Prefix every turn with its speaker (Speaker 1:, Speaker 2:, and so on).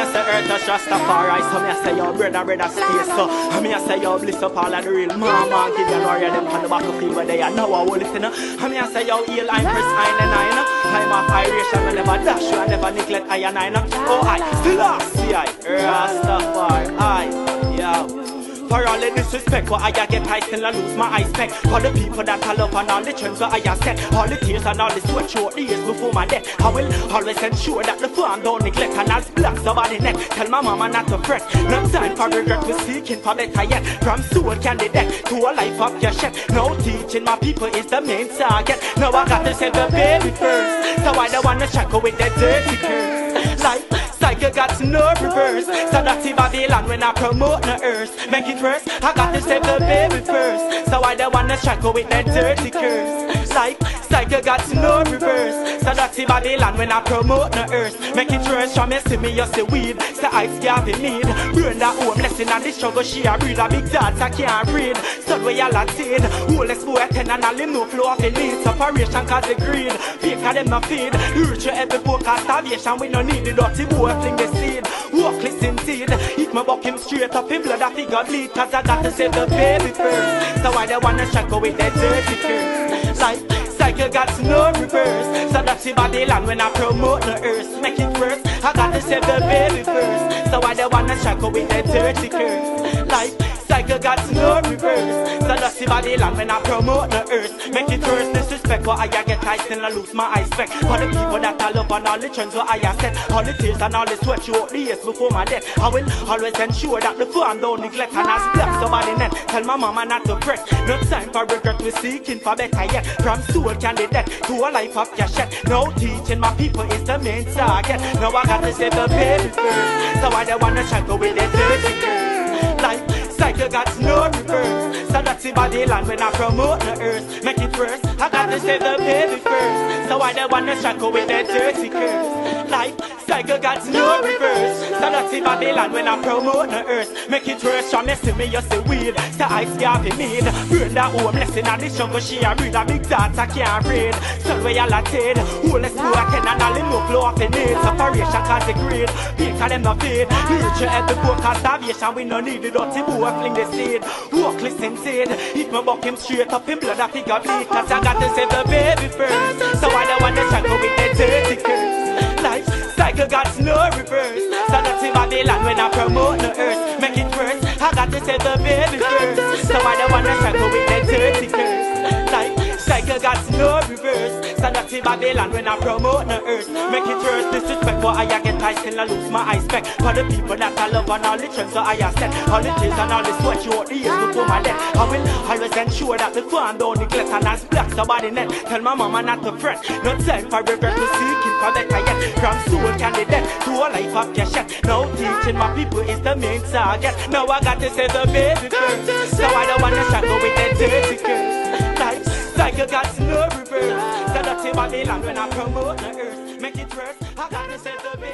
Speaker 1: I say earth is just a far right. So me I say yo brother space. So me I say yo bliss up all of the real mama give you warrior them on the battlefield where they are now. I will listen. Me I say yo heal I press I and I. I'm a iration, I never dash you, I never neglect I and I. Oh I still see I Rastafari I yo. For all the disrespect, what I get, I still lose my respect. For the people that I love and all the trends that I set, all the tears and all the sweat throughout the years before my death. I will always ensure that the farm don't neglect and I'll black somebody neck. Tell my mama not to fret. No time for regret, we're seeking for better yet. From soul candidate to a life of your shed. No teaching my people is the main target. Now I got to save the baby first, so I don't wanna shackle with that dirty curse. Life cycle got no reverse. So that's in Babylon when I promote the earth. Make it first, I got to save the baby first, so I don't wanna shackle with that dirty curse. Life cycle got no reverse. So that's in Babylon when I promote the earth. Make it first, show me see me you see weed. So I scarf in need. Burn that home blessing and the struggle she a breed. A big dance I can't read. So where you Latin, who let's go attend and all him no flow off in need. Separation cause the greed. Fake of them no feed. Urge every book of starvation we no need the dirty boy fling the seed. Walk listen seed. If my buck him straight up in blood I figure bleed. Cause I got to save the baby first, so I don't wanna shackle with that dirty curse. Life cycle got no reverse. So that's in Babylon when I promote the earth. Make it first, I got to save the baby first, so I don't wanna shackle with that dirty curse. Life cycle got no reverse. So that's in Babylon when I promote the earth. Make it first, disrespect what I get, I still lose my respect. For the people that I love and all the trends what I set, all the tears and all the sweat throughout the years before my death. I will always ensure that the farm don't neglect and I black somebody net. Tell my mama not to fret. No time for regret, we're seeking for better yet. From soul candidate to a life of your shed. No teaching my people is the main target. Now I got to save the baby first, so I don't wanna shackle with the dirty curse. Life cycle got no reverse. So that's in Babylon when I promote the earth. Make it first, I got to save the baby first, so I don't wanna shackle with the dirty curse. Life cycle got no reverse. So that's in Babylon when I promote the earth. Make it worse, show me see me you see weed. So I scarf in need. Burn that home blessing and the struggle she a breed. A big dance I can't read. So where you Latin, who let's go attend and all him no flow off the need. Separation cause the greed. Fake of them no feed. Nurture every book cause starvation we no need the dirty boy fling the seed. Walk listen seed. If my buck him straight up in blood I figure bleed. Cause I got to save the baby first, so I don't wanna shackle with the dirty curse. Life cycle got no reverse. So that's in Babylon when I promote the earth. Make it worse, I got to save the baby first, so I don't wanna shackle with the dirty curse. Life cycle got no reverse. So that's in Babylon when I promote the earth. Make it worse, disrespect what I get, I still lose my respect. For the people that I love and all the trends that I set, all the tears and all the sweat throughout the years before my death. I will always ensure that the farm don't neglect and I black somebody net. Tell my mama not to fret. No time for regret, we're seeking for better yet. From soul candidate to a life of your shed. No teaching my people is the main target. Now I got to save the baby first, so I don't wanna shackle with that dirty curse. Life cycle got no reverse. So that's in Babylon when I promote the earth. Make it worse, I got to save the baby.